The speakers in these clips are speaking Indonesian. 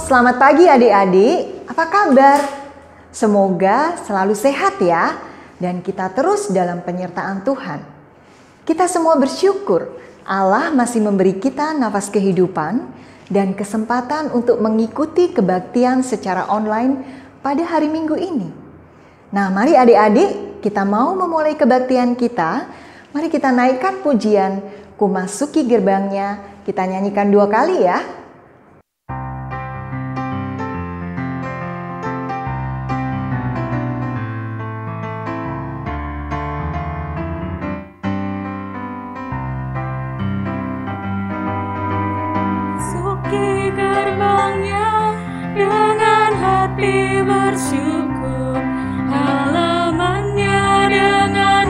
selamat pagi adik-adik. Apa kabar? Semoga selalu sehat ya, dan kita terus dalam penyertaan Tuhan. Kita semua bersyukur Allah masih memberi kita nafas kehidupan dan kesempatan untuk mengikuti kebaktian secara online pada hari Minggu ini. Nah, mari adik-adik, kita mau memulai kebaktian kita. Mari kita naikkan pujian Ku Masuki Gerbangnya. Kita nyanyikan 2 kali ya. Masuki gerbangnya dengan hati bersyukur, halamannya dengan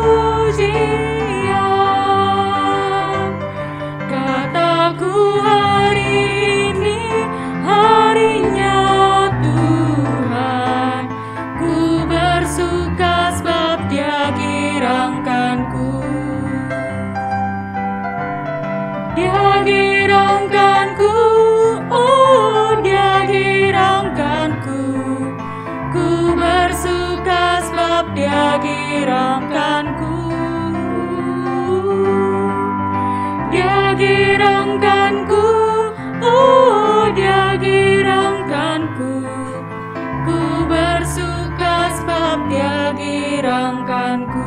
pujian. Kataku hari ini harinya Tuhan, ku bersuka sebab Dia girangkanku. Dia girangkanku, oh Dia girangkanku. Ku bersuka sebab Dia girangkanku. Dia girangkanku, oh Dia girangkanku. Ku bersuka sebab Dia girangkanku.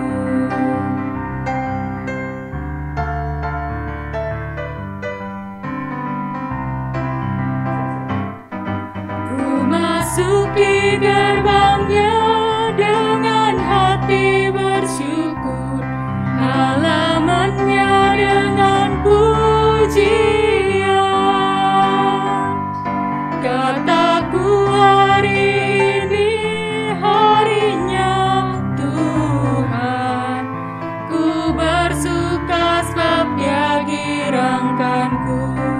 Masuki gerbangnya dengan hati bersyukur, halamannya dengan pujian. Kataku hari ini harinya Tuhan, ku bersuka sebab Dia girangkanku.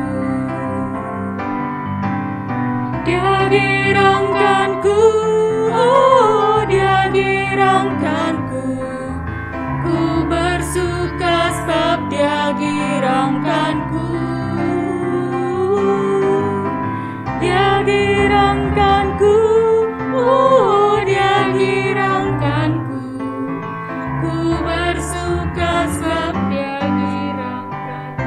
Dia girangkanku, oh Dia girangkanku. Ku bersuka sebab Dia girangkanku. Dia girangkanku, oh Dia girangkanku. Ku bersuka sebab Dia girangkanku.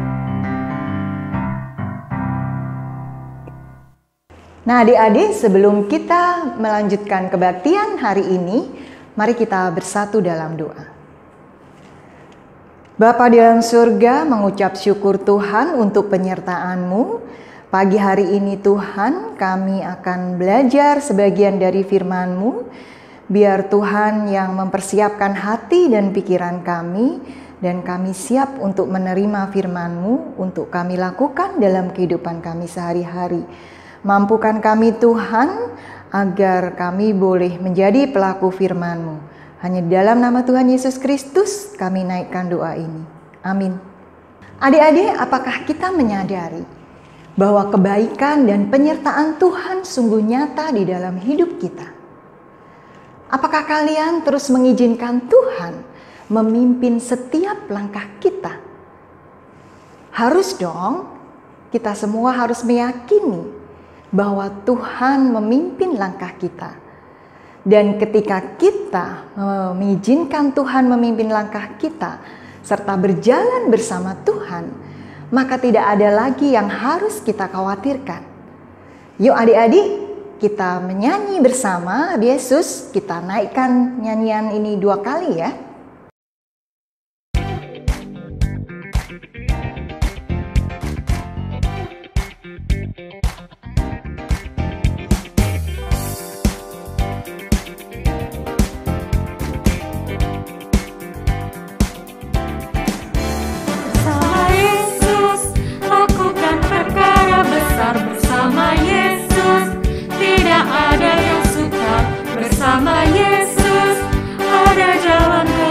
Nah adik-adik, sebelum kita melanjutkan kebaktian hari ini, mari kita bersatu dalam doa. Bapa di dalam surga, mengucap syukur Tuhan untuk penyertaan-Mu. Pagi hari ini Tuhan, kami akan belajar sebagian dari firman-Mu. Biar Tuhan yang mempersiapkan hati dan pikiran kami, dan kami siap untuk menerima firman-Mu untuk kami lakukan dalam kehidupan kami sehari-hari. Mampukan kami Tuhan agar kami boleh menjadi pelaku firman-Mu. Hanya di dalam nama Tuhan Yesus Kristus kami naikkan doa ini. Amin. Adik-adik, apakah kita menyadari bahwa kebaikan dan penyertaan Tuhan sungguh nyata di dalam hidup kita? Apakah kalian terus mengizinkan Tuhan memimpin setiap langkah kita? Harus dong, kita semua harus meyakini bahwa Tuhan memimpin langkah kita. Dan ketika kita mengizinkan Tuhan memimpin langkah kita, serta berjalan bersama Tuhan, maka tidak ada lagi yang harus kita khawatirkan. Yuk adik-adik, kita menyanyi bersama Yesus. Kita naikkan nyanyian ini 2 kali ya. Bersama Yesus, tidak ada yang sukar. Bersama Yesus, ada jalan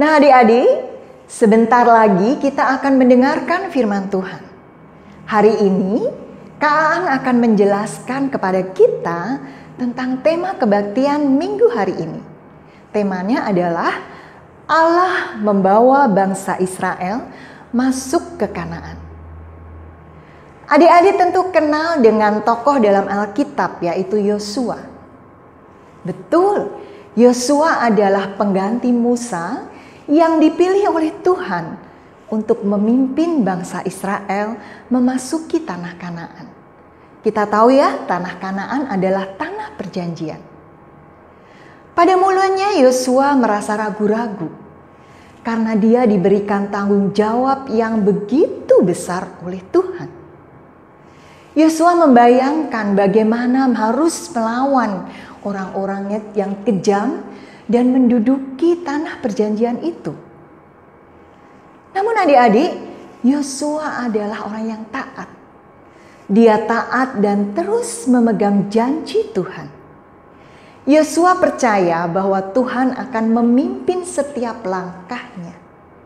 Nah adik-adik, sebentar lagi kita akan mendengarkan firman Tuhan. Hari ini, Kak Aan akan menjelaskan kepada kita tentang tema kebaktian minggu hari ini. Temanya adalah Allah membawa bangsa Israel masuk ke Kanaan. Adik-adik tentu kenal dengan tokoh dalam Alkitab yaitu Yosua. Betul, Yosua adalah pengganti Musa yang dipilih oleh Tuhan untuk memimpin bangsa Israel memasuki tanah Kanaan. Kita tahu ya, tanah Kanaan adalah tanah perjanjian. Pada mulanya Yosua merasa ragu-ragu karena dia diberikan tanggung jawab yang begitu besar oleh Tuhan. Yosua membayangkan bagaimana harus melawan orang-orang yang kejam dan menduduki tanah perjanjian itu. Namun adik-adik, Yosua adalah orang yang taat. Dia taat dan terus memegang janji Tuhan. Yosua percaya bahwa Tuhan akan memimpin setiap langkahnya.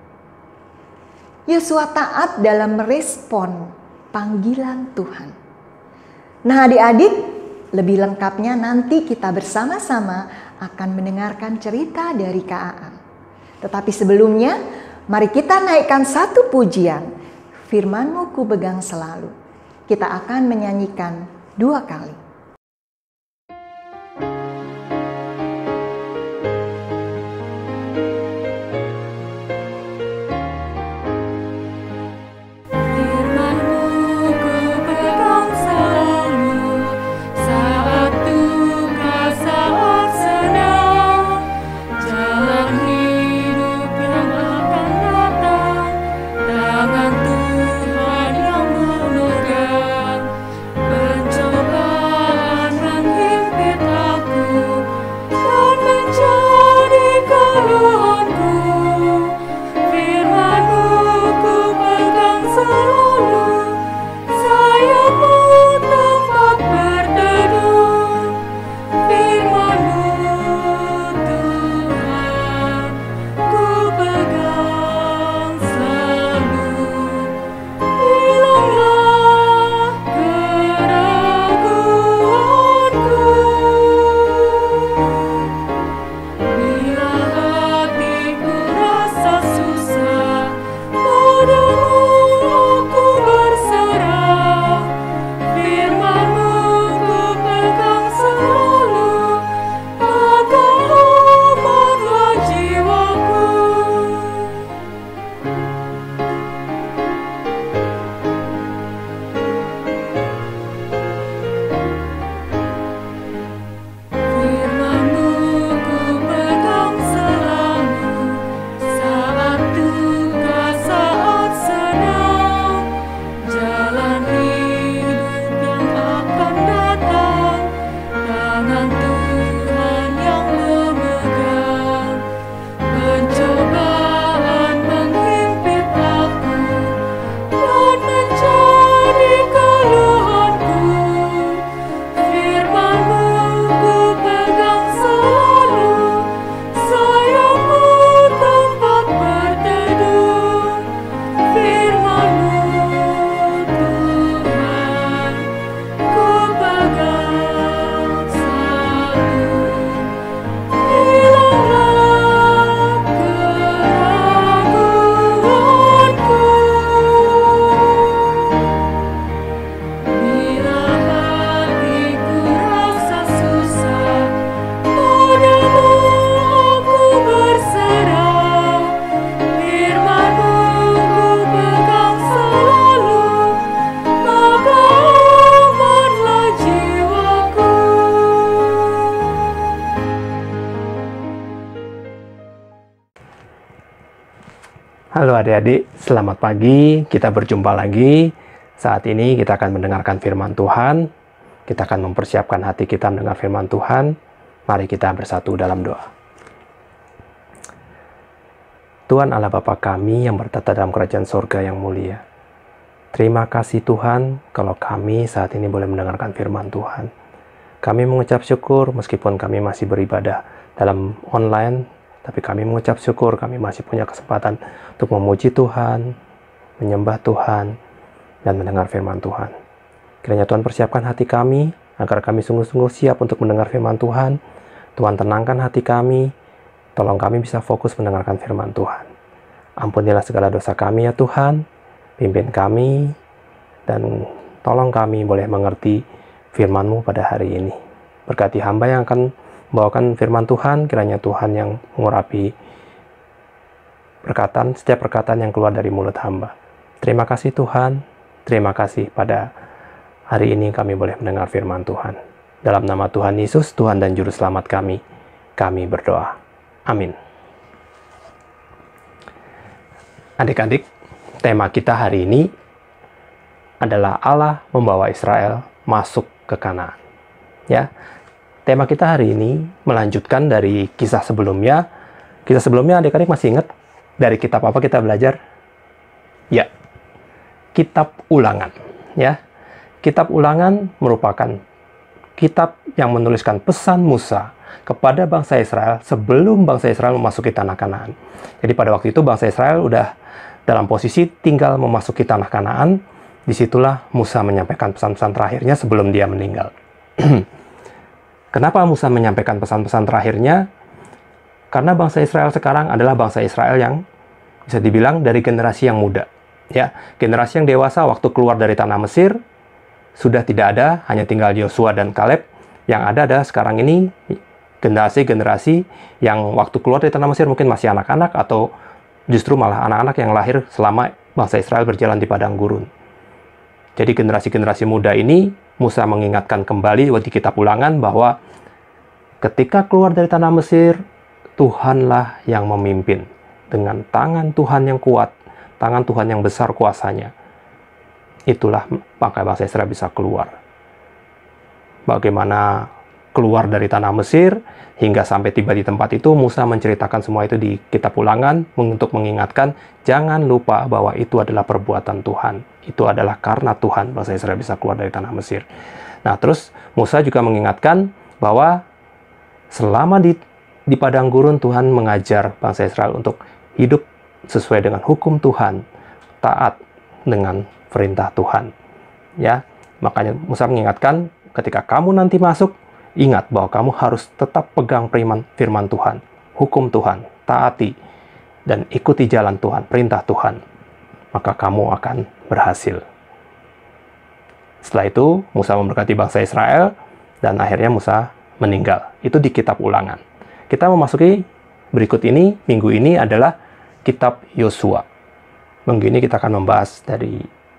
Yosua taat dalam merespon panggilan Tuhan. Nah adik-adik, lebih lengkapnya nanti kita bersama-sama akan mendengarkan cerita dari Kak Aan. Tetapi sebelumnya, mari kita naikkan satu pujian. Firman-Mu ku pegang selalu. Kita akan menyanyikan 2 kali. Halo adik-adik, selamat pagi. Kita berjumpa lagi. Saat ini kita akan mendengarkan firman Tuhan. Kita akan mempersiapkan hati kita mendengar firman Tuhan. Mari kita bersatu dalam doa. Tuhan Allah Bapa kami yang bertata dalam kerajaan surga yang mulia. Terima kasih Tuhan kalau kami saat ini boleh mendengarkan firman Tuhan. Kami mengucap syukur meskipun kami masih beribadah dalam online tapi kami mengucap syukur kami masih punya kesempatan untuk memuji Tuhan, menyembah Tuhan, dan mendengar firman Tuhan. Kiranya Tuhan persiapkan hati kami, agar kami sungguh-sungguh siap untuk mendengar firman Tuhan. Tuhan tenangkan hati kami, tolong kami bisa fokus mendengarkan firman Tuhan. Ampunilah segala dosa kami ya Tuhan, pimpin kami, dan tolong kami boleh mengerti firman-Mu pada hari ini. Berkati hamba yang akan membawakan firman Tuhan, kiranya Tuhan yang mengurapi setiap perkataan yang keluar dari mulut hamba. Terima kasih Tuhan, terima kasih pada hari ini kami boleh mendengar firman Tuhan. Dalam nama Tuhan Yesus, Tuhan dan Juru Selamat kami berdoa. Amin. Adik-adik, tema kita hari ini adalah Allah membawa Israel masuk ke Kanaan. Ya, tema kita hari ini melanjutkan dari kisah sebelumnya. Kisah sebelumnya adik-adik masih ingat dari kitab apa kita belajar? Ya, kitab Ulangan. Ya, kitab Ulangan merupakan kitab yang menuliskan pesan Musa kepada bangsa Israel sebelum bangsa Israel memasuki tanah Kanaan. Jadi pada waktu itu bangsa Israel udah dalam posisi tinggal memasuki tanah Kanaan. Disitulah Musa menyampaikan pesan-pesan terakhirnya sebelum dia meninggal. Kenapa Musa menyampaikan pesan-pesan terakhirnya? Karena bangsa Israel sekarang adalah bangsa Israel yang bisa dibilang dari generasi yang muda. Ya, generasi yang dewasa waktu keluar dari tanah Mesir sudah tidak ada, hanya tinggal Yosua dan Kaleb. Yang ada sekarang ini generasi-generasi yang waktu keluar dari tanah Mesir mungkin masih anak-anak atau justru malah anak-anak yang lahir selama bangsa Israel berjalan di padang gurun. Jadi generasi-generasi muda ini, Musa mengingatkan kembali di kitab Ulangan bahwa ketika keluar dari tanah Mesir, Tuhanlah yang memimpin. Dengan tangan Tuhan yang kuat, tangan Tuhan yang besar kuasanya. Itulah maka bangsa Israel bisa keluar. Bagaimana keluar dari tanah Mesir, hingga sampai tiba di tempat itu, Musa menceritakan semua itu di kitab Ulangan untuk mengingatkan, jangan lupa bahwa itu adalah perbuatan Tuhan. Itu adalah karena Tuhan bangsa Israel bisa keluar dari tanah Mesir. Nah, terus Musa juga mengingatkan bahwa selama di padang gurun Tuhan mengajar bangsa Israel untuk hidup sesuai dengan hukum Tuhan, taat dengan perintah Tuhan. Ya, makanya Musa mengingatkan ketika kamu nanti masuk, ingat bahwa kamu harus tetap pegang firman Tuhan, hukum Tuhan, taati dan ikuti jalan Tuhan, perintah Tuhan. Maka kamu akan berhasil. Setelah itu, Musa memberkati bangsa Israel, dan akhirnya Musa meninggal. Itu di kitab Ulangan. Kita memasuki berikut ini, minggu ini adalah kitab Yosua. Minggu ini kita akan membahas dari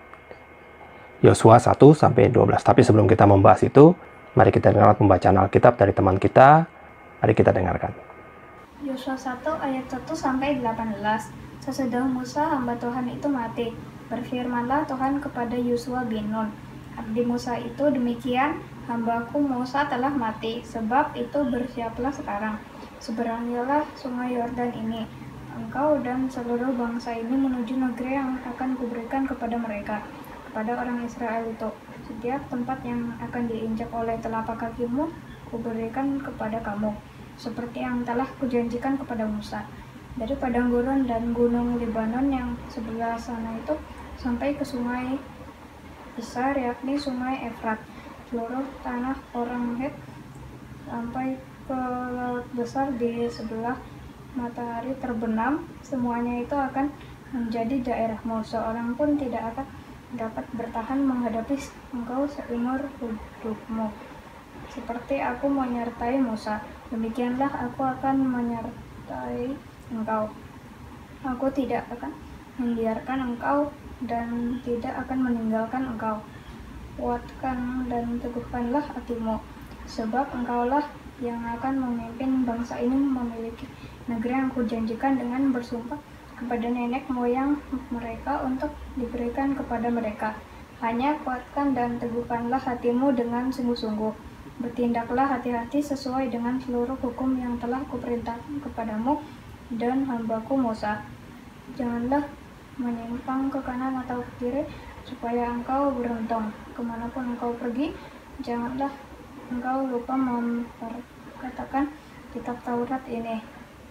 Yosua 1 sampai 12. Tapi sebelum kita membahas itu, mari kita dengarkan pembacaan Alkitab dari teman kita. Mari kita dengarkan. Yosua 1 ayat 1 sampai 18. Sesudah Musa hamba Tuhan itu mati, berfirmanlah Tuhan kepada Yosua bin Nun, abdi Musa itu, demikian, hambaku Musa telah mati, sebab itu bersiaplah sekarang. Seberangilah sungai Yordan ini, engkau dan seluruh bangsa ini menuju negeri yang akan kuberikan kepada mereka, kepada orang Israel itu. Setiap tempat yang akan diinjak oleh telapak kakimu, kuberikan kepada kamu, seperti yang telah kujanjikan kepada Musa. Dari padang gurun dan gunung Libanon yang sebelah sana itu sampai ke sungai besar, yakni sungai Efrat, seluruh tanah orang Het, sampai ke laut besar di sebelah matahari terbenam, semuanya itu akan menjadi daerahmu. Seorang pun tidak akan dapat bertahan menghadapi engkau seumur hidupmu. Seperti aku menyertai Musa, demikianlah aku akan menyertai engkau. Aku tidak akan membiarkan engkau dan tidak akan meninggalkan engkau. Kuatkan dan teguhkanlah hatimu, sebab engkaulah yang akan memimpin bangsa ini memiliki negeri yang kujanjikan dengan bersumpah kepada nenek moyang mereka untuk diberikan kepada mereka. Hanya kuatkan dan teguhkanlah hatimu dengan sungguh-sungguh. Bertindaklah hati-hati sesuai dengan seluruh hukum yang telah kuperintahkan kepadamu dan hambaku Musa. Janganlah menyimpang ke kanan atau ke kiri, supaya engkau beruntung kemanapun engkau pergi. Janganlah engkau lupa memperkatakan kitab Taurat ini.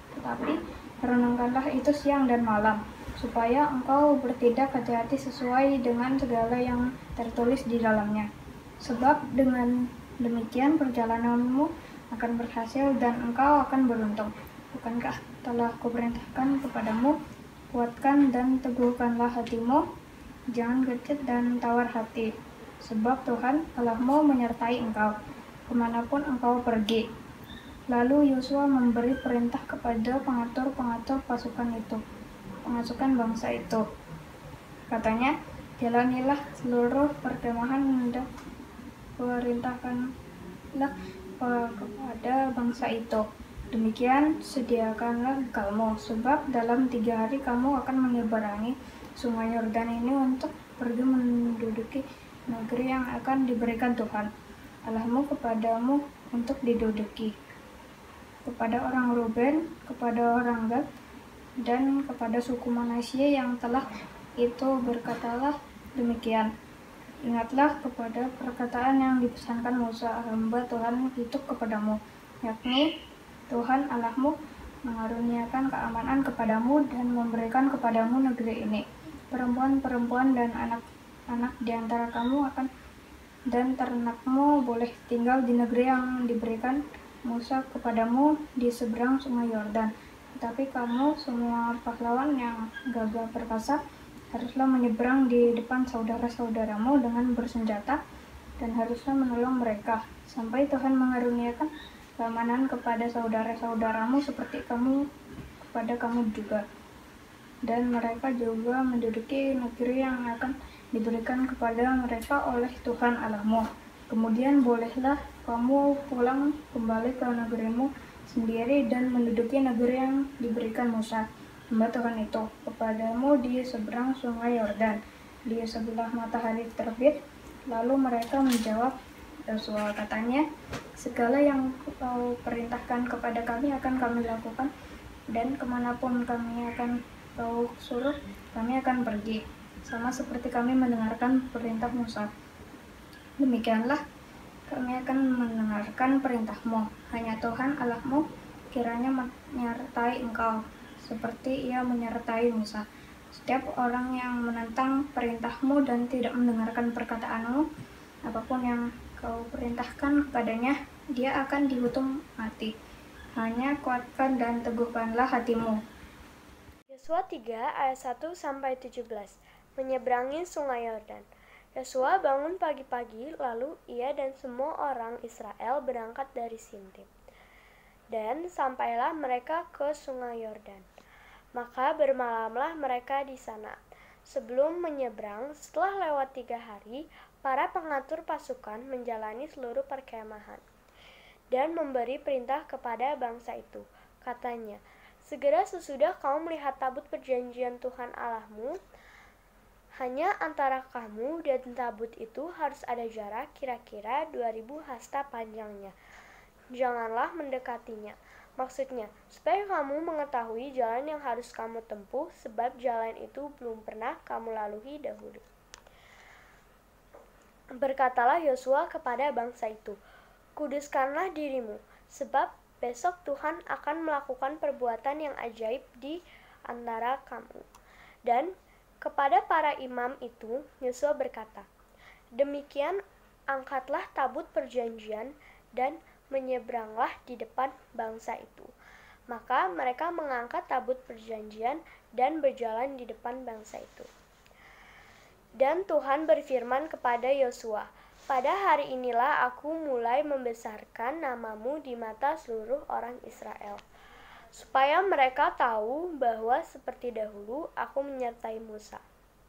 Tetapi renungkanlah itu siang dan malam, supaya engkau bertindak hati-hati sesuai dengan segala yang tertulis di dalamnya. Sebab dengan demikian perjalananmu akan berhasil dan engkau akan beruntung. Bukankah telah kuperintahkan kepadamu, kuatkan dan teguhkanlah hatimu, jangan gesit dan tawar hati, sebab Tuhan Allahmu menyertai engkau kemanapun engkau pergi. Lalu Yosua memberi perintah kepada pengatur-pengatur pasukan bangsa itu. Katanya, jalanilah seluruh perkemahan dan perintahkanlah kepada bangsa itu. Demikian sediakanlah bekalmu, sebab dalam 3 hari kamu akan menyeberangi sungai Yordan ini untuk pergi menduduki negeri yang akan diberikan Tuhan Allahmu kepadamu untuk diduduki. Kepada orang Ruben, kepada orang Gad, dan kepada suku Manasye yang telah itu berkatalah demikian. Ingatlah kepada perkataan yang dipesankan Musa hamba Tuhan itu kepadamu, yakni Tuhan Allahmu mengaruniakan keamanan kepadamu dan memberikan kepadamu negeri ini. Perempuan-perempuan dan anak-anak di antara kamu dan ternakmu boleh tinggal di negeri yang diberikan Musa kepadamu di seberang sungai Yordan. Tetapi kamu semua pahlawan yang gagah perkasa haruslah menyeberang di depan saudara-saudaramu dengan bersenjata dan haruslah menolong mereka sampai Tuhan mengaruniakan keamanan kepada saudara-saudaramu seperti kamu kepada kamu juga. Dan mereka juga menduduki negeri yang akan diberikan kepada mereka oleh Tuhan Allahmu. Kemudian bolehlah kamu pulang kembali ke negerimu sendiri dan menduduki negeri yang diberikan Musa hamba Tuhan itu kepadamu di seberang sungai Yordan, di sebelah matahari terbit. Lalu mereka menjawab Yosua, katanya, segala yang kau perintahkan kepada kami akan kami lakukan, dan kemanapun kami akan kau suruh, kami akan pergi, sama seperti kami mendengarkan perintah Musa. Demikianlah kami akan mendengarkan perintahmu. Hanya Tuhan Allahmu kiranya menyertai engkau, seperti ia menyertai Musa. Setiap orang yang menentang perintahmu dan tidak mendengarkan perkataanmu, apapun yang kau perintahkan kepadanya, dia akan dihukum mati. Hanya kuatkan dan teguhkanlah hatimu. Yosua 3 ayat 1-17. Menyeberangi sungai Yordan. Yosua bangun pagi-pagi, lalu ia dan semua orang Israel berangkat dari Sintim. Dan sampailah mereka ke sungai Yordan. Maka bermalamlah mereka di sana. Sebelum menyeberang, setelah lewat 3 hari, para pengatur pasukan menjalani seluruh perkemahan dan memberi perintah kepada bangsa itu. Katanya, segera sesudah kamu melihat tabut perjanjian Tuhan Allahmu, hanya antara kamu dan tabut itu harus ada jarak kira-kira 2000 hasta panjangnya. Janganlah mendekatinya. Maksudnya, supaya kamu mengetahui jalan yang harus kamu tempuh, sebab jalan itu belum pernah kamu lalui dahulu. Berkatalah Yosua kepada bangsa itu, kuduskanlah dirimu, sebab besok Tuhan akan melakukan perbuatan yang ajaib di antara kamu. Dan kepada para imam itu, Yosua berkata, demikian angkatlah tabut perjanjian dan menyeberanglah di depan bangsa itu. Maka mereka mengangkat tabut perjanjian dan berjalan di depan bangsa itu. Dan Tuhan berfirman kepada Yosua, pada hari inilah aku mulai membesarkan namamu di mata seluruh orang Israel, supaya mereka tahu bahwa seperti dahulu aku menyertai Musa.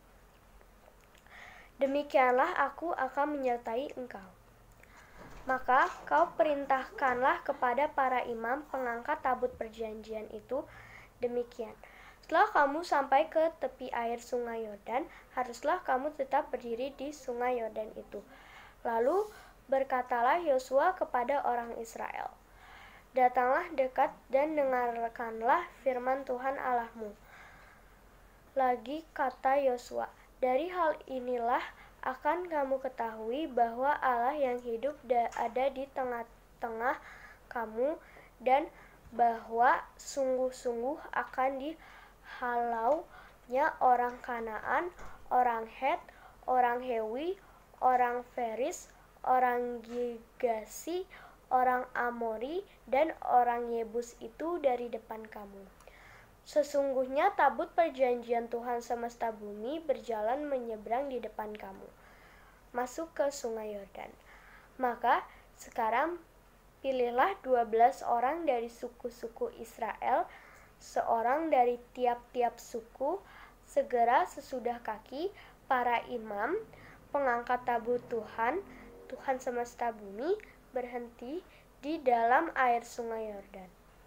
Demikianlah aku akan menyertai engkau. Maka kau perintahkanlah kepada para imam pengangkat tabut perjanjian itu demikian. Setelah kamu sampai ke tepi air sungai Yordan, haruslah kamu tetap berdiri di sungai Yordan itu. Lalu berkatalah Yosua kepada orang Israel, datanglah dekat dan dengarkanlah firman Tuhan Allahmu. Lagi kata Yosua, dari hal inilah akan kamu ketahui bahwa Allah yang hidup ada di tengah-tengah kamu, dan bahwa sungguh-sungguh akan dihalaunya orang Kanaan, orang Het, orang Hewi, orang Feris, orang Girgasi, orang Amori, dan orang Yebus itu dari depan kamu. Sesungguhnya tabut perjanjian Tuhan semesta bumi berjalan menyeberang di depan kamu, masuk ke sungai Yordan. Maka sekarang pilihlah 12 orang dari suku-suku Israel, seorang dari tiap-tiap suku, segera sesudah kaki para imam, pengangkat tabut Tuhan, Tuhan semesta bumi, berhenti di dalam air sungai Yordan.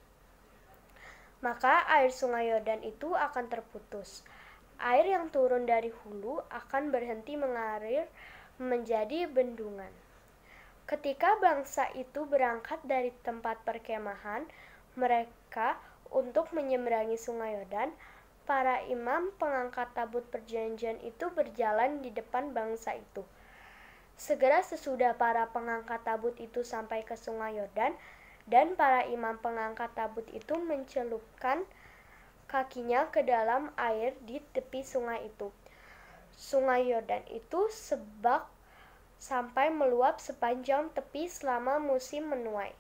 Maka air sungai Yordan itu akan terputus. Air yang turun dari hulu akan berhenti mengalir menjadi bendungan. Ketika bangsa itu berangkat dari tempat perkemahan mereka untuk menyeberangi sungai Yordan, para imam pengangkat tabut perjanjian itu berjalan di depan bangsa itu. Segera sesudah para pengangkat tabut itu sampai ke sungai Yordan, dan para imam pengangkat tabut itu mencelupkan kakinya ke dalam air di tepi sungai itu. Sungai Yordan itu sebak sampai meluap sepanjang tepi selama musim menuai.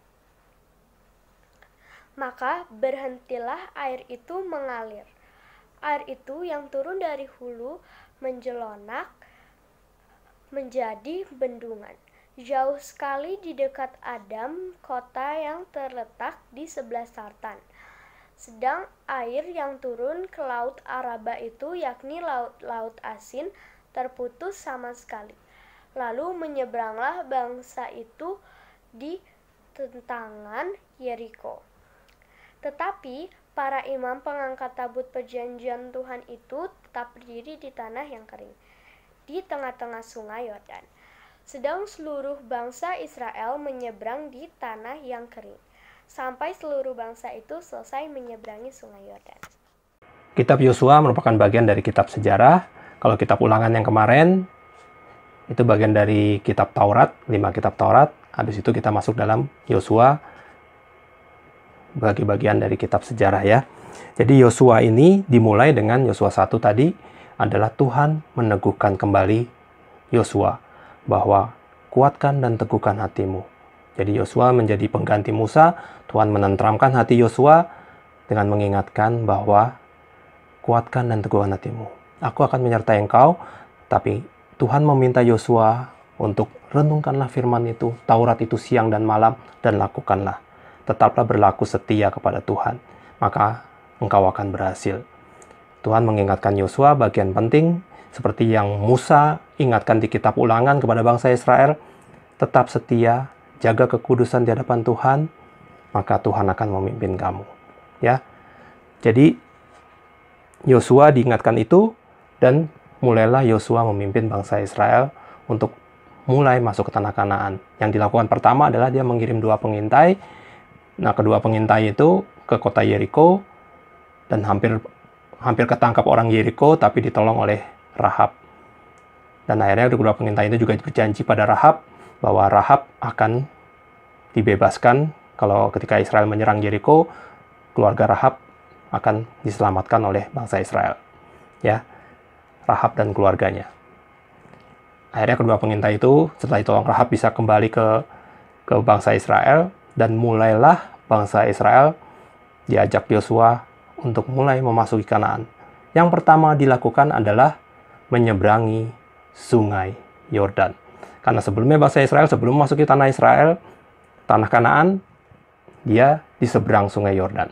Maka berhentilah air itu mengalir. Air itu yang turun dari hulu menjelonak menjadi bendungan. Jauh sekali di dekat Adam, kota yang terletak di sebelah selatan. Sedang air yang turun ke laut Araba itu, yakni laut asin, terputus sama sekali. Lalu menyeberanglah bangsa itu di tentangan Yeriko. Tetapi para imam pengangkat tabut perjanjian Tuhan itu tetap berdiri di tanah yang kering, di tengah-tengah sungai Yordan. Sedang seluruh bangsa Israel menyeberang di tanah yang kering, sampai seluruh bangsa itu selesai menyeberangi sungai Yordan. Kitab Yosua merupakan bagian dari kitab sejarah. Kalau kitab Ulangan yang kemarin, itu bagian dari kitab Taurat, 5 kitab Taurat. Habis itu kita masuk dalam Yosua, bagi-bagian dari kitab sejarah ya. Jadi Yosua ini dimulai dengan Yosua 1 tadi adalah Tuhan meneguhkan kembali Yosua bahwa kuatkan dan teguhkan hatimu. Jadi Yosua menjadi pengganti Musa. Tuhan menenteramkan hati Yosua dengan mengingatkan bahwa kuatkan dan teguhkan hatimu. Aku akan menyertai engkau, tapi Tuhan meminta Yosua untuk renungkanlah firman itu, Taurat itu siang dan malam, dan lakukanlah. Tetaplah berlaku setia kepada Tuhan, maka engkau akan berhasil. Tuhan mengingatkan Yosua bagian penting, seperti yang Musa ingatkan di kitab Ulangan kepada bangsa Israel, tetap setia, jaga kekudusan di hadapan Tuhan, maka Tuhan akan memimpin kamu. Ya, jadi Yosua diingatkan itu, dan mulailah Yosua memimpin bangsa Israel untuk mulai masuk ke tanah Kanaan. Yang dilakukan pertama adalah dia mengirim 2 pengintai. Nah, kedua pengintai itu ke kota Yeriko, dan hampir ketangkap orang Yeriko, tapi ditolong oleh Rahab. Dan akhirnya kedua pengintai itu juga berjanji pada Rahab bahwa Rahab akan dibebaskan kalau ketika Israel menyerang Yeriko, keluarga Rahab akan diselamatkan oleh bangsa Israel. Ya, Rahab dan keluarganya. Akhirnya kedua pengintai itu setelah ditolong Rahab bisa kembali ke bangsa Israel, dan mulailah bangsa Israel diajak Yosua untuk mulai memasuki Kanaan. Yang pertama dilakukan adalah menyeberangi sungai Yordan. Karena sebelumnya bangsa Israel sebelum memasuki tanah Israel, tanah Kanaan, dia di seberang sungai Yordan.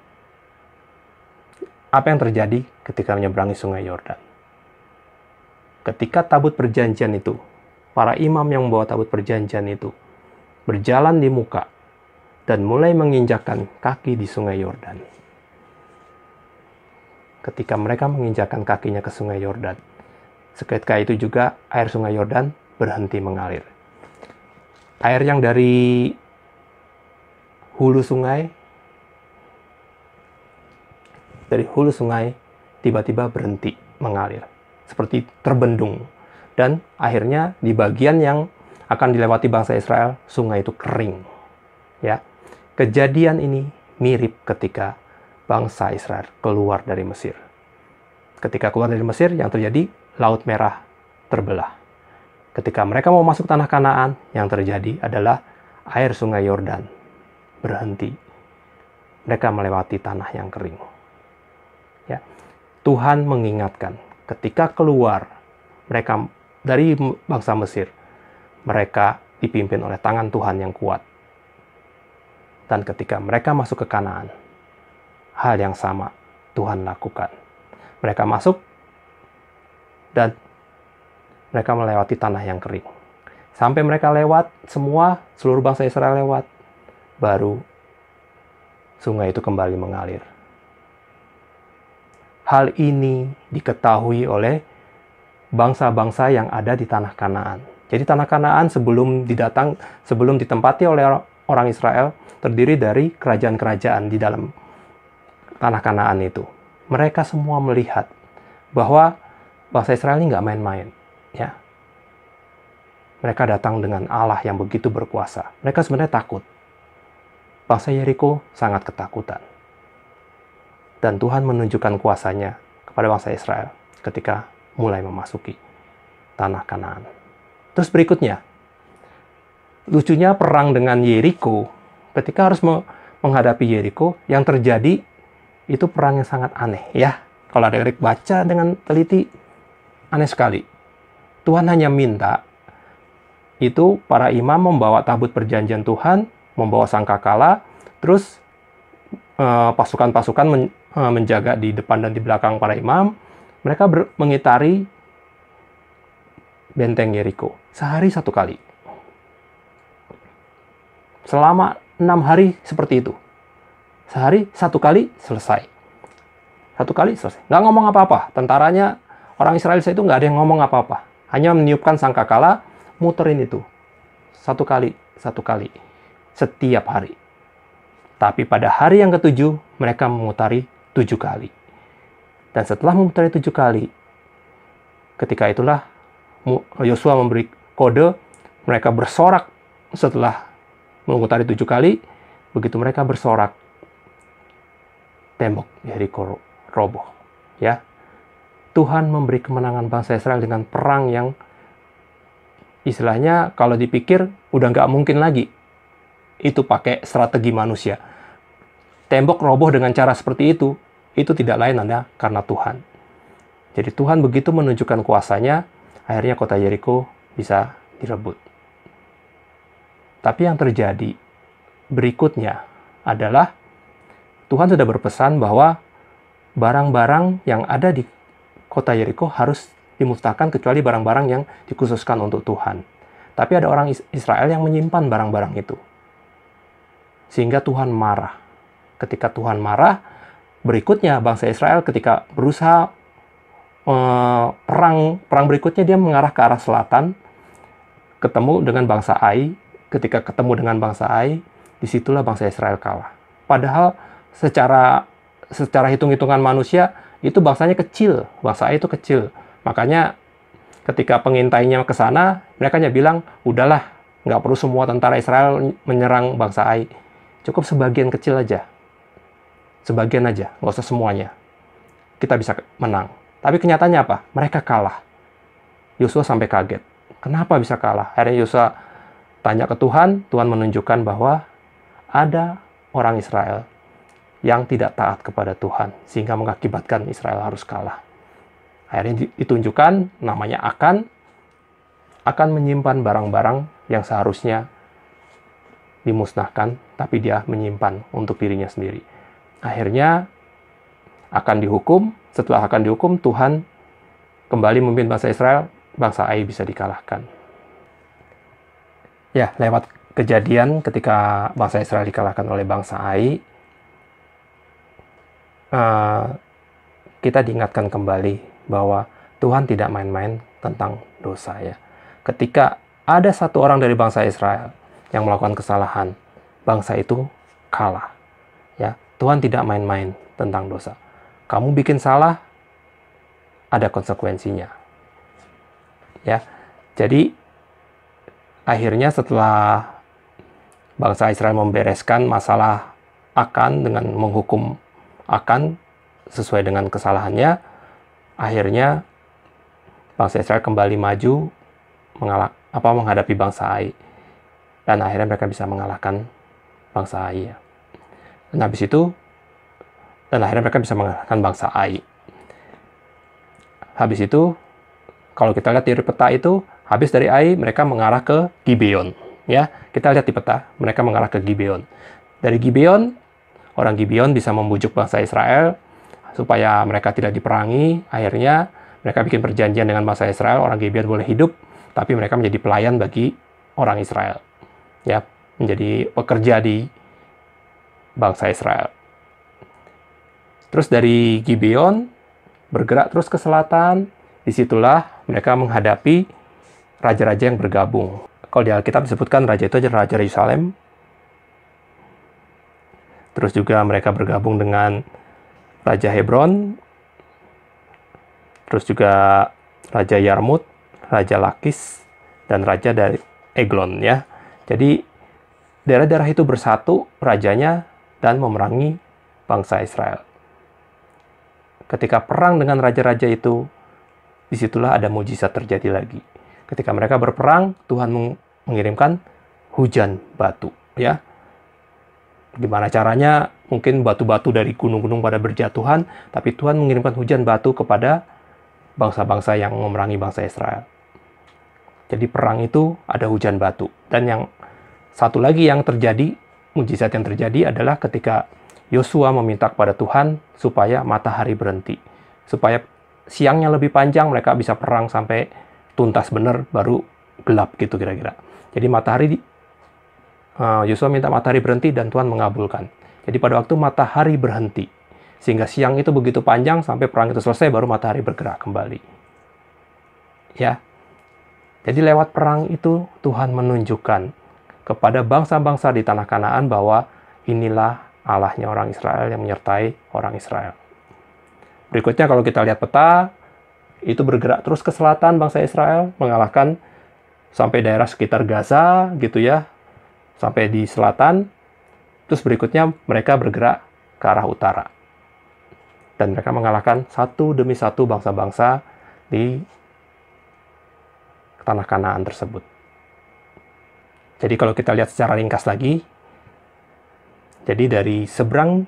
Apa yang terjadi ketika menyeberangi sungai Yordan? Ketika tabut perjanjian itu, para imam yang membawa tabut perjanjian itu berjalan di muka dan mulai menginjakkan kaki di sungai Yordan. Ketika mereka menginjakkan kakinya ke sungai Yordan, seketika itu juga air sungai Yordan berhenti mengalir. Air yang dari hulu sungai, tiba-tiba berhenti mengalir, seperti terbendung. Dan akhirnya di bagian yang akan dilewati bangsa Israel, sungai itu kering. Ya, kejadian ini mirip ketika bangsa Israel keluar dari Mesir. Ketika keluar dari Mesir, yang terjadi Laut Merah terbelah. Ketika mereka mau masuk tanah Kanaan, yang terjadi adalah air sungai Yordan berhenti. Mereka melewati tanah yang kering. Ya. Tuhan mengingatkan, ketika keluar mereka dari bangsa Mesir, mereka dipimpin oleh tangan Tuhan yang kuat. Dan ketika mereka masuk ke Kanaan, hal yang sama Tuhan lakukan. Mereka masuk dan mereka melewati tanah yang kering. Sampai mereka lewat, seluruh bangsa Israel lewat, baru sungai itu kembali mengalir. Hal ini diketahui oleh bangsa-bangsa yang ada di tanah Kanaan. Jadi tanah Kanaan sebelum ditempati oleh orang Israel, terdiri dari kerajaan-kerajaan di dalam tanah Kanaan itu. Mereka semua melihat bahwa bangsa Israel ini nggak main-main. Ya. Mereka datang dengan Allah yang begitu berkuasa. Mereka sebenarnya takut. Bangsa Yeriko sangat ketakutan. Dan Tuhan menunjukkan kuasanya kepada bangsa Israel ketika mulai memasuki tanah Kanaan. Terus berikutnya, lucunya perang dengan Yeriko, ketika harus menghadapi Yeriko, yang terjadi itu perang yang sangat aneh. Ya, kalau adik-adik baca dengan teliti, aneh sekali. Tuhan hanya minta itu para imam membawa tabut perjanjian Tuhan, membawa sangkakala, terus pasukan-pasukan menjaga di depan dan di belakang para imam. Mereka mengitari benteng Yeriko sehari 1 kali. Selama 6 hari seperti itu. Sehari 1 kali selesai. 1 kali selesai. Nggak ngomong apa-apa. Tentaranya, orang Israel itu nggak ada yang ngomong apa-apa. Hanya meniupkan sangkakala, muterin itu. 1 kali, 1 kali. Setiap hari. Tapi pada hari yang ke-7, mereka memutari 7 kali. Dan setelah memutari 7 kali, ketika itulah Yosua memberi kode, mereka bersorak setelah memutari 7 kali. Begitu mereka bersorak, tembok Yeriko roboh. Ya, Tuhan memberi kemenangan bangsa Israel dengan perang yang istilahnya kalau dipikir udah nggak mungkin lagi. Itu pakai strategi manusia. Tembok roboh dengan cara seperti itu tidak lain adalah karena Tuhan. Jadi Tuhan begitu menunjukkan kuasanya, akhirnya kota Yeriko bisa direbut. Tapi yang terjadi berikutnya adalah Tuhan sudah berpesan bahwa barang-barang yang ada di kota Yeriko harus dimusnahkan kecuali barang-barang yang dikhususkan untuk Tuhan. Tapi ada orang Israel yang menyimpan barang-barang itu. Sehingga Tuhan marah. Ketika Tuhan marah, berikutnya bangsa Israel ketika berusaha perang berikutnya dia mengarah ke arah selatan, ketemu dengan bangsa Ai. Ketika ketemu dengan bangsa Ai, disitulah bangsa Israel kalah. Padahal secara hitung-hitungan manusia, itu bangsanya kecil. Bangsa Ai itu kecil. Makanya ketika pengintainya ke sana, mereka hanya bilang, udahlah, nggak perlu semua tentara Israel menyerang bangsa Ai. Cukup sebagian kecil aja. Sebagian aja, nggak usah semuanya. Kita bisa menang. Tapi kenyataannya apa? Mereka kalah. Yosua sampai kaget. Kenapa bisa kalah? Akhirnya Yosua tanya ke Tuhan, Tuhan menunjukkan bahwa ada orang Israel yang tidak taat kepada Tuhan, sehingga mengakibatkan Israel harus kalah. Akhirnya ditunjukkan, namanya akan menyimpan barang-barang yang seharusnya dimusnahkan, tapi dia menyimpan untuk dirinya sendiri. Akhirnya akan dihukum, setelah akan dihukum, Tuhan kembali memimpin bangsa Israel, bangsa Ai bisa dikalahkan. Ya, lewat kejadian ketika bangsa Israel dikalahkan oleh bangsa Ai, kita diingatkan kembali bahwa Tuhan tidak main-main tentang dosa ya. Ketika ada satu orang dari bangsa Israel yang melakukan kesalahan, bangsa itu kalah. Ya, Tuhan tidak main-main tentang dosa. Kamu bikin salah, ada konsekuensinya. Ya. Jadi akhirnya setelah bangsa Israel membereskan masalah Akan dengan menghukum Akan sesuai dengan kesalahannya, akhirnya bangsa Israel kembali maju menghadapi bangsa Ai, dan akhirnya mereka bisa mengalahkan bangsa Ai. Dan akhirnya mereka bisa mengalahkan bangsa Ai. Habis itu, kalau kita lihat di peta itu, habis dari Ai mereka mengarah ke Gibeon. Ya, kita lihat di peta, mereka mengarah ke Gibeon. Dari Gibeon, orang Gibeon bisa membujuk bangsa Israel supaya mereka tidak diperangi. Akhirnya mereka bikin perjanjian dengan bangsa Israel, orang Gibeon boleh hidup, tapi mereka menjadi pelayan bagi orang Israel. Ya, menjadi pekerja di bangsa Israel. Terus dari Gibeon bergerak terus ke selatan, disitulah mereka menghadapi raja-raja yang bergabung. Kalau di Alkitab disebutkan raja itu adalah Raja Yerusalem. Terus juga mereka bergabung dengan Raja Hebron, terus juga Raja Yarmut, Raja Lakis, dan Raja dari Eglon, ya. Jadi daerah-daerah itu bersatu rajanya dan memerangi bangsa Israel. Ketika perang dengan raja-raja itu, disitulah ada mujizat terjadi lagi. Ketika mereka berperang, Tuhan mengirimkan hujan batu, ya. Gimana caranya? Mungkin batu-batu dari gunung-gunung pada berjatuhan, tapi Tuhan mengirimkan hujan batu kepada bangsa-bangsa yang memerangi bangsa Israel. Jadi perang itu ada hujan batu. Dan yang satu lagi yang terjadi, mujizat yang terjadi adalah ketika Yosua meminta kepada Tuhan supaya matahari berhenti. Supaya siangnya lebih panjang, mereka bisa perang sampai tuntas benar, baru gelap gitu kira-kira. Jadi Yosua minta matahari berhenti dan Tuhan mengabulkan. Jadi pada waktu matahari berhenti, sehingga siang itu begitu panjang sampai perang itu selesai, baru matahari bergerak kembali. Ya, jadi lewat perang itu Tuhan menunjukkan kepada bangsa-bangsa di tanah Kanaan bahwa inilah Allahnya orang Israel yang menyertai orang Israel. Berikutnya kalau kita lihat peta, itu bergerak terus ke selatan bangsa Israel, mengalahkan sampai daerah sekitar Gaza gitu ya, sampai di selatan. Terus berikutnya mereka bergerak ke arah utara. Dan mereka mengalahkan satu demi satu bangsa-bangsa di tanah Kanaan tersebut. Jadi kalau kita lihat secara ringkas lagi, jadi dari seberang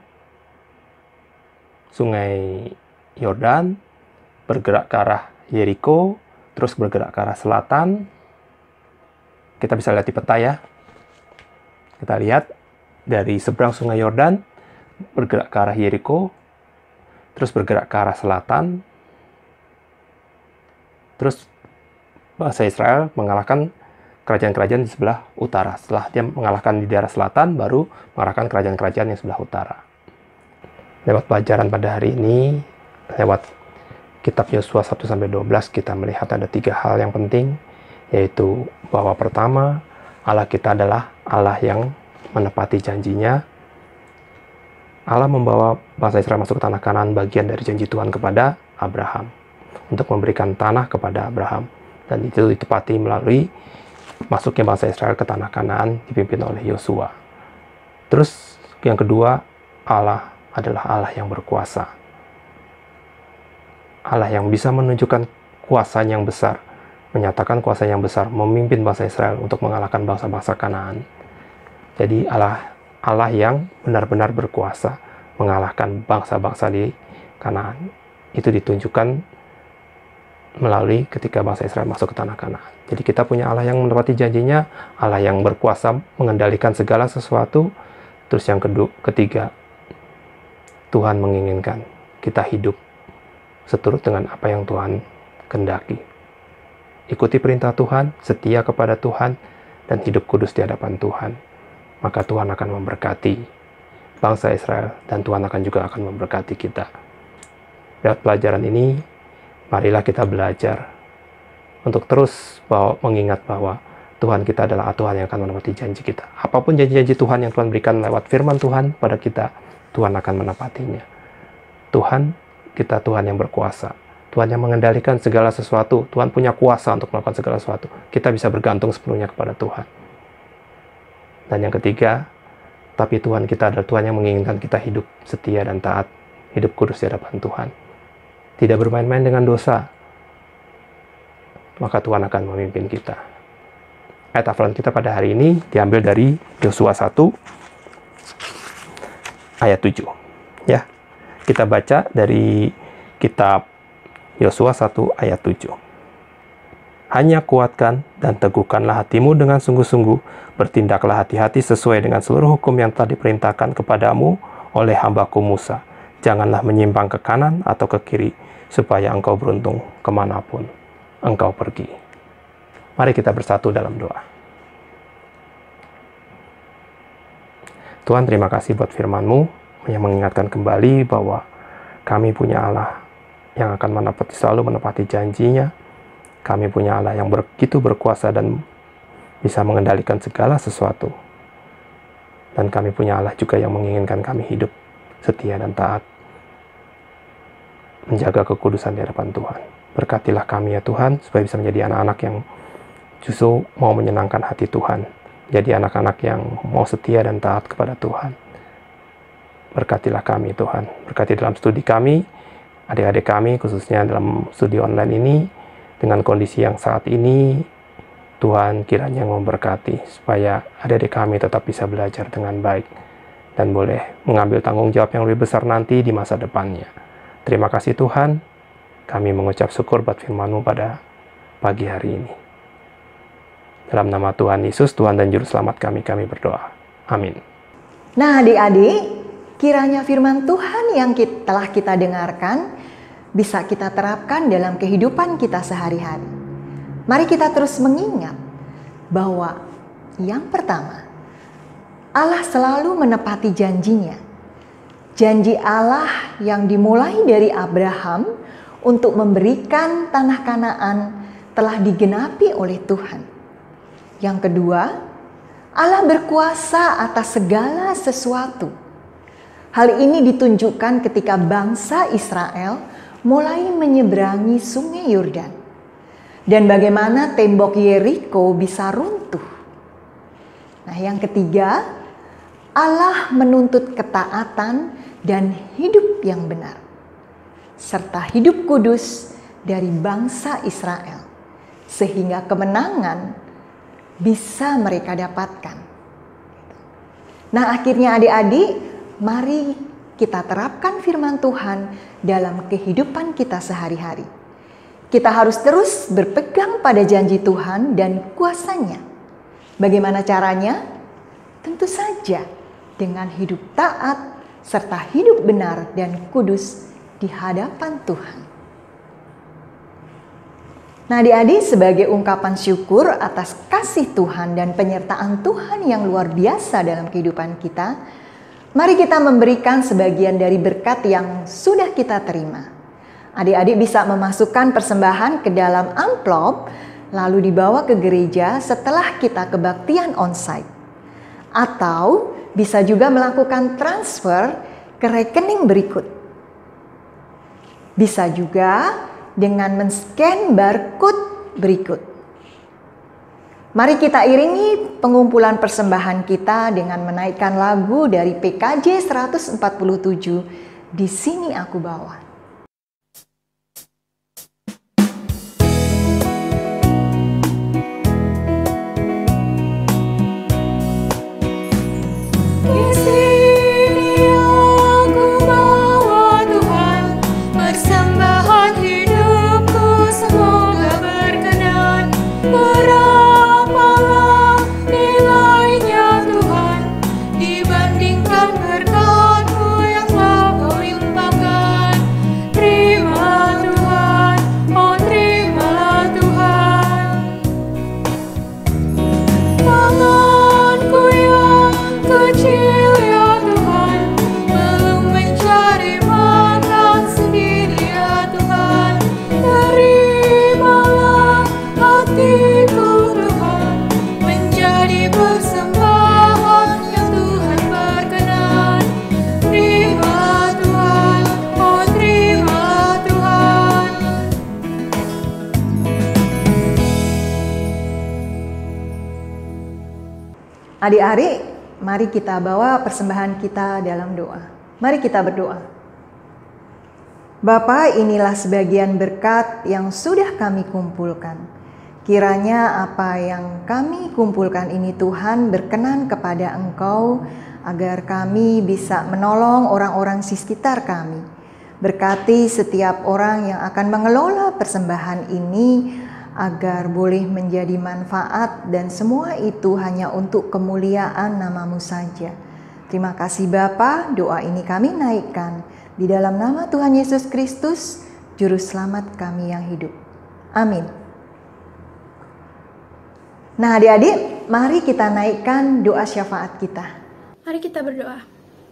sungai Yordan, bergerak ke arah Yeriko, terus bergerak ke arah selatan. Kita bisa lihat di peta ya. Kita lihat dari seberang sungai Yordan, bergerak ke arah Yeriko, terus bergerak ke arah selatan. Terus bangsa Israel mengalahkan kerajaan-kerajaan di sebelah utara. Setelah dia mengalahkan di daerah selatan, baru mengalahkan kerajaan-kerajaan yang sebelah utara. Lewat pelajaran pada hari ini, lewat kitab Yosua 1-12, kita melihat ada 3 hal yang penting, yaitu bahwa pertama, Allah kita adalah Allah yang menepati janjinya. Allah membawa bangsa Israel masuk ke tanah Kanaan, bagian dari janji Tuhan kepada Abraham, untuk memberikan tanah kepada Abraham. Dan itu ditepati melalui masuknya bangsa Israel ke tanah Kanaan dipimpin oleh Yosua. Terus yang kedua, Allah adalah Allah yang berkuasa. Allah yang bisa menunjukkan kuasa yang besar, menyatakan kuasa yang besar, memimpin bangsa Israel untuk mengalahkan bangsa-bangsa Kanaan. Jadi Allah yang benar-benar berkuasa mengalahkan bangsa-bangsa di Kanaan. Itu ditunjukkan melalui ketika bangsa Israel masuk ke tanah Kanaan. Jadi kita punya Allah yang menepati janjinya, Allah yang berkuasa mengendalikan segala sesuatu. Terus yang ketiga, Tuhan menginginkan kita hidup seturut dengan apa yang Tuhan kehendaki. Ikuti perintah Tuhan, setia kepada Tuhan, dan hidup kudus di hadapan Tuhan. Maka Tuhan akan memberkati bangsa Israel, dan Tuhan juga akan memberkati kita. Lewat pelajaran ini, marilah kita belajar untuk terus mengingat bahwa Tuhan kita adalah Tuhan yang akan menepati janji kita. Apapun janji-janji Tuhan yang Tuhan berikan lewat firman Tuhan pada kita, Tuhan akan menepatinya. Tuhan kita Tuhan yang berkuasa. Tuhan yang mengendalikan segala sesuatu. Tuhan punya kuasa untuk melakukan segala sesuatu. Kita bisa bergantung sepenuhnya kepada Tuhan. Dan yang ketiga, tapi Tuhan kita adalah Tuhan yang menginginkan kita hidup setia dan taat, hidup kudus di hadapan Tuhan. Tidak bermain-main dengan dosa, maka Tuhan akan memimpin kita. Ayat hafalan kita pada hari ini diambil dari Yosua 1 ayat 7. Ya, kita baca dari kitab Yosua 1 ayat 7. Hanya kuatkan dan teguhkanlah hatimu dengan sungguh-sungguh, bertindaklah hati-hati sesuai dengan seluruh hukum yang telah diperintahkan kepadamu oleh hambaku Musa. Janganlah menyimpang ke kanan atau ke kiri, supaya engkau beruntung kemanapun engkau pergi. Mari kita bersatu dalam doa. Tuhan, terima kasih buat firman-Mu yang mengingatkan kembali bahwa kami punya Allah yang akan selalu menepati janjinya. Kami punya Allah yang begitu berkuasa dan bisa mengendalikan segala sesuatu. Dan kami punya Allah juga yang menginginkan kami hidup setia dan taat, menjaga kekudusan di hadapan Tuhan. Berkatilah kami ya Tuhan, supaya bisa menjadi anak-anak yang justru mau menyenangkan hati Tuhan. Jadi anak-anak yang mau setia dan taat kepada Tuhan. Berkatilah kami Tuhan. Berkati dalam studi kami, adik-adik kami khususnya dalam studi online ini, dengan kondisi yang saat ini, Tuhan kiranya memberkati supaya adik-adik kami tetap bisa belajar dengan baik dan boleh mengambil tanggung jawab yang lebih besar nanti di masa depannya. Terima kasih Tuhan, kami mengucap syukur buat firman-Mu pada pagi hari ini. Dalam nama Tuhan Yesus, Tuhan dan Juru Selamat kami berdoa. Amin. Nah adik-adik, kiranya firman Tuhan yang telah kita dengarkan bisa kita terapkan dalam kehidupan kita sehari-hari. Mari kita terus mengingat bahwa yang pertama, Allah selalu menepati janjinya. Janji Allah yang dimulai dari Abraham untuk memberikan tanah Kanaan telah digenapi oleh Tuhan. Yang kedua, Allah berkuasa atas segala sesuatu. Hal ini ditunjukkan ketika bangsa Israel mulai menyeberangi sungai Yordan. Dan bagaimana tembok Yeriko bisa runtuh. Nah, yang ketiga, Allah menuntut ketaatan dan hidup yang benar, serta hidup kudus dari bangsa Israel, sehingga kemenangan bisa mereka dapatkan. Nah, akhirnya adik-adik, mari kita terapkan firman Tuhan dalam kehidupan kita sehari-hari. Kita harus terus berpegang pada janji Tuhan dan kuasa-Nya. Bagaimana caranya? Tentu saja dengan hidup taat serta hidup benar dan kudus di hadapan Tuhan. Nah, adik-adik, sebagai ungkapan syukur atas kasih Tuhan dan penyertaan Tuhan yang luar biasa dalam kehidupan kita, mari kita memberikan sebagian dari berkat yang sudah kita terima. Adik-adik bisa memasukkan persembahan ke dalam amplop, lalu dibawa ke gereja setelah kita kebaktian onsite. Atau bisa juga melakukan transfer ke rekening berikut. Bisa juga dengan men-scan barcode berikut. Mari kita iringi pengumpulan persembahan kita dengan menaikkan lagu dari PKJ 147, Di Sini Aku Bawa. Adik-adik, mari kita bawa persembahan kita dalam doa. Mari kita berdoa. Bapa, inilah sebagian berkat yang sudah kami kumpulkan. Kiranya apa yang kami kumpulkan ini Tuhan berkenan kepada Engkau, agar kami bisa menolong orang-orang di sekitar kami. Berkati setiap orang yang akan mengelola persembahan ini, agar boleh menjadi manfaat dan semua itu hanya untuk kemuliaan nama-Mu saja. Terima kasih Bapa, doa ini kami naikkan di dalam nama Tuhan Yesus Kristus, Juru Selamat kami yang hidup. Amin. Nah adik-adik, mari kita naikkan doa syafaat kita. Mari kita berdoa.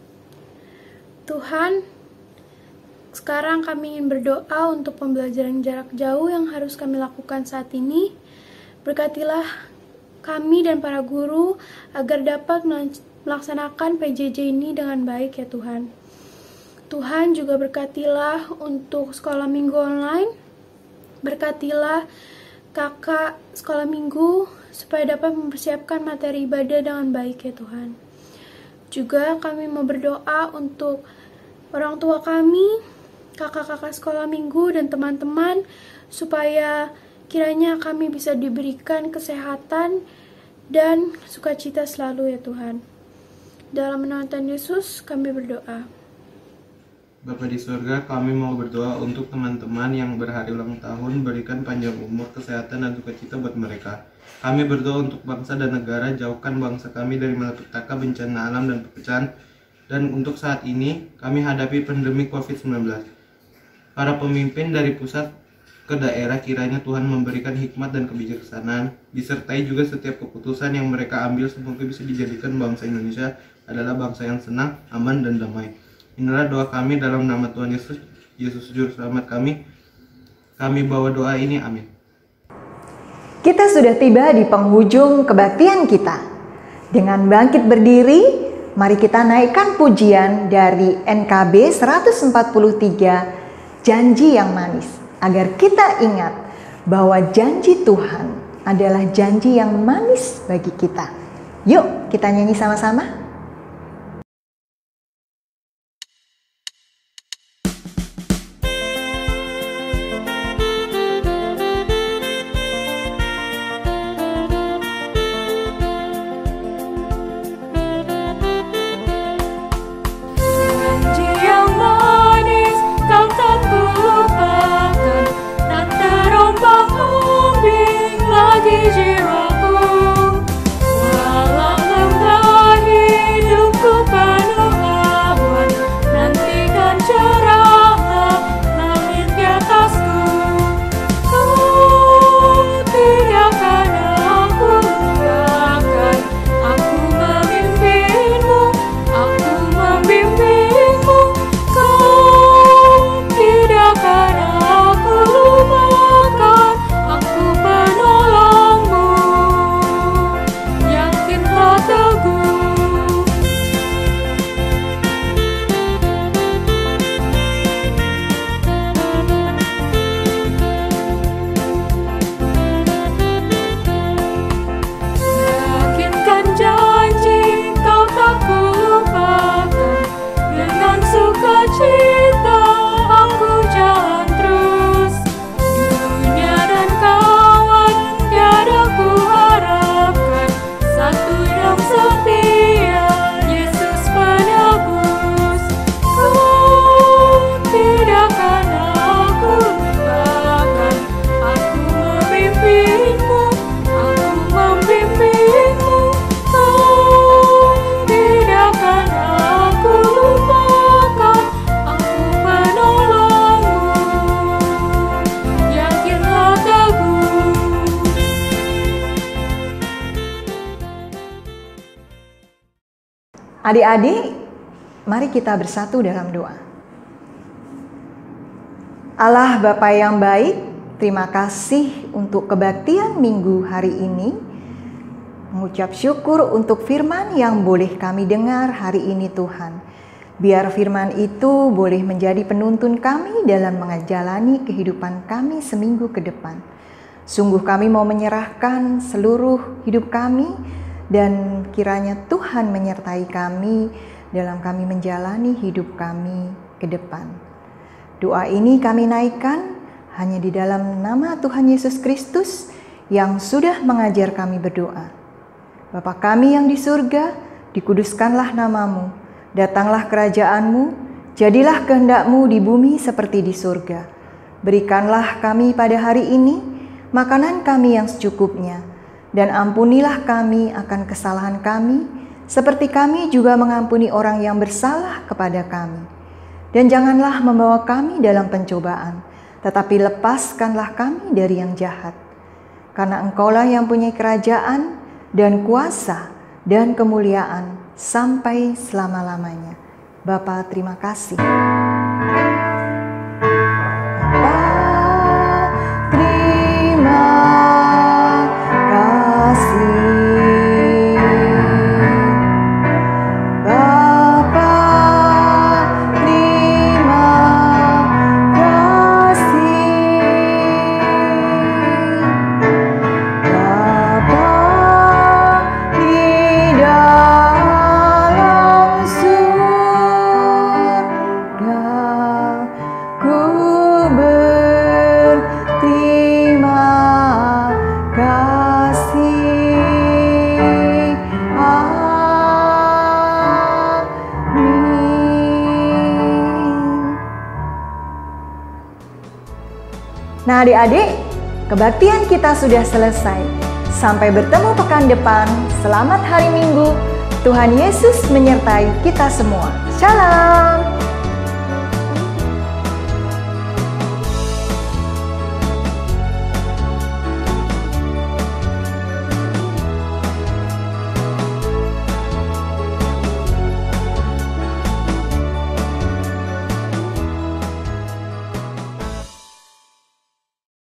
Tuhan, sekarang kami ingin berdoa untuk pembelajaran jarak jauh yang harus kami lakukan saat ini. Berkatilah kami dan para guru agar dapat melaksanakan PJJ ini dengan baik ya Tuhan. Tuhan juga berkatilah untuk sekolah minggu online. Berkatilah kakak sekolah minggu supaya dapat mempersiapkan materi ibadah dengan baik ya Tuhan. Juga kami mau berdoa untuk orang tua kami, kakak-kakak sekolah minggu dan teman-teman, supaya kiranya kami bisa diberikan kesehatan dan sukacita selalu ya Tuhan. Dalam nama Tuhan Yesus kami berdoa. Bapa di surga, kami mau berdoa untuk teman-teman yang berhari ulang tahun, berikan panjang umur, kesehatan dan sukacita buat mereka. Kami berdoa untuk bangsa dan negara, jauhkan bangsa kami dari malapetaka, bencana alam dan perpecahan. Dan untuk saat ini, kami hadapi pandemi COVID-19. Para pemimpin dari pusat ke daerah, kiranya Tuhan memberikan hikmat dan kebijaksanaan, disertai juga setiap keputusan yang mereka ambil, semoga bisa dijadikan bangsa Indonesia adalah bangsa yang senang, aman, dan damai. Inilah doa kami dalam nama Tuhan Yesus, Yesus Juru Selamat kami. Kami bawa doa ini, amin. Kita sudah tiba di penghujung kebaktian kita. Dengan bangkit berdiri, mari kita naikkan pujian dari NKB 143, Janji yang Manis, agar kita ingat bahwa janji Tuhan adalah janji yang manis bagi kita. Yuk kita nyanyi sama-sama. Adik-adik, mari kita bersatu dalam doa. Allah Bapa yang baik, terima kasih untuk kebaktian minggu hari ini. Mengucap syukur untuk firman yang boleh kami dengar hari ini Tuhan. Biar firman itu boleh menjadi penuntun kami dalam menjalani kehidupan kami seminggu ke depan. Sungguh kami mau menyerahkan seluruh hidup kami dan kiranya Tuhan menyertai kami dalam kami menjalani hidup kami ke depan. Doa ini kami naikkan hanya di dalam nama Tuhan Yesus Kristus yang sudah mengajar kami berdoa. Bapa kami yang di surga, dikuduskanlah namamu, datanglah kerajaan-Mu, jadilah kehendak-Mu di bumi seperti di surga. Berikanlah kami pada hari ini makanan kami yang secukupnya, dan ampunilah kami akan kesalahan kami, seperti kami juga mengampuni orang yang bersalah kepada kami. Dan janganlah membawa kami dalam pencobaan, tetapi lepaskanlah kami dari yang jahat. Karena Engkaulah yang punya kerajaan dan kuasa dan kemuliaan sampai selama-lamanya. Bapa, terima kasih. Nah adik-adik, kebaktian kita sudah selesai. Sampai bertemu pekan depan, selamat hari Minggu. Tuhan Yesus menyertai kita semua. Shalom.